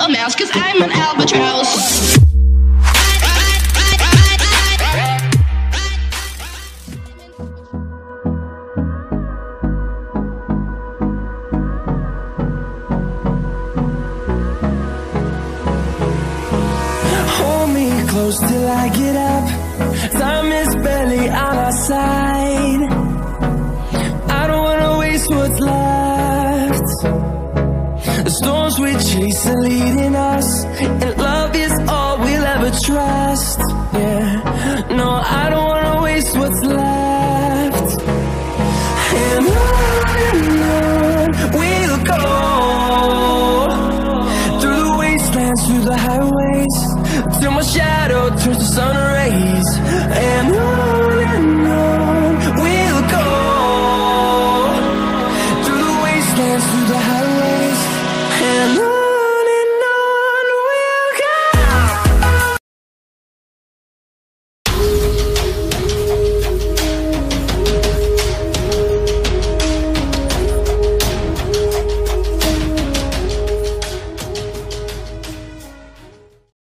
a mouse, 'cause I'm an albatross. Hold me close till I get up. Time is barely on our side. I don't wanna waste what's left. The storms we chase are leading us, and love is all we'll ever trust. Yeah, no, I don't wanna waste what's left. And